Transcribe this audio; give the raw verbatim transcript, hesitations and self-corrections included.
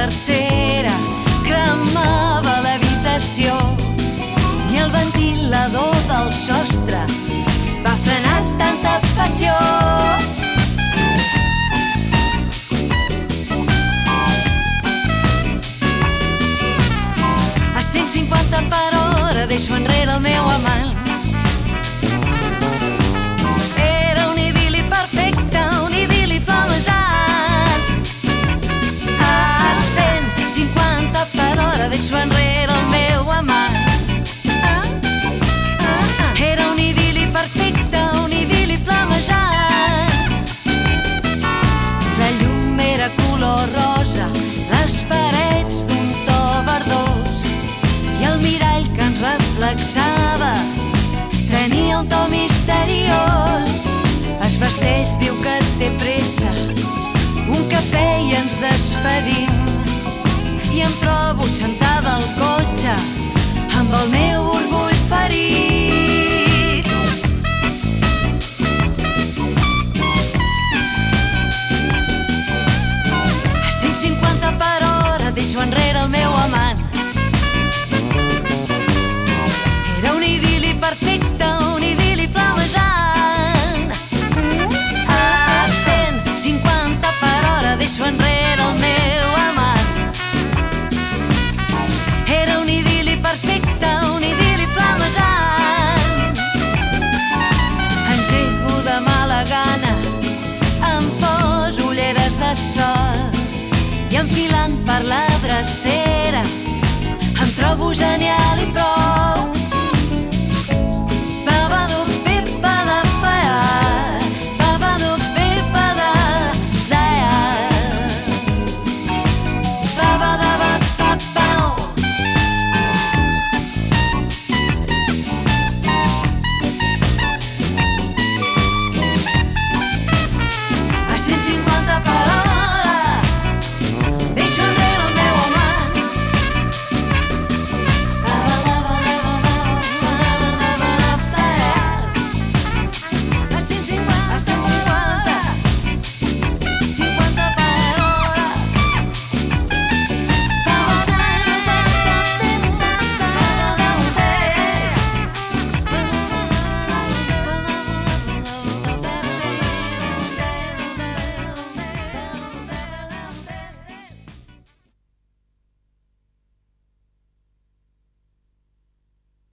tercera cremava l'habitació i el ventilador del sostre va frenar tanta passió. A cent cinquanta per hora deixo enrere el meu amant. Era un idil·li perfecte, un idil·li flamejant. A cent cinquanta per hora deixo enrere el meu amant. Era un idil·li perfecte, un idil·li flamejant. La llum era color rosa, les parets d'un to verdós i el mirall que ens reflexava tenia un to misteriós. Es vesteix, diu que té pressa, un cafè i ens despedim. I em trobo sentada al cotxe amb el meu orgull ferit. A cent cinquanta per hora deixo enrere el meu amant. Era un idil·li perfecte, un idil·li flamejant. A cent cinquanta per hora deixo enrere el meu amant. Era un idil·li perfecte, un idil·li flamejant. Engego de mala gana, em poso ulleres de sol i enfilant per la drecera em trobo genial i prou.